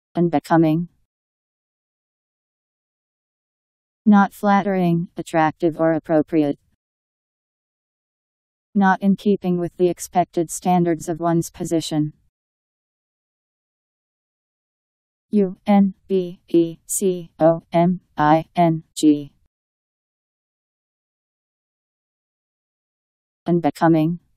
Unbecoming. Not flattering, attractive or appropriate. Not in keeping with the expected standards of one's position. Unbecoming. Unbecoming.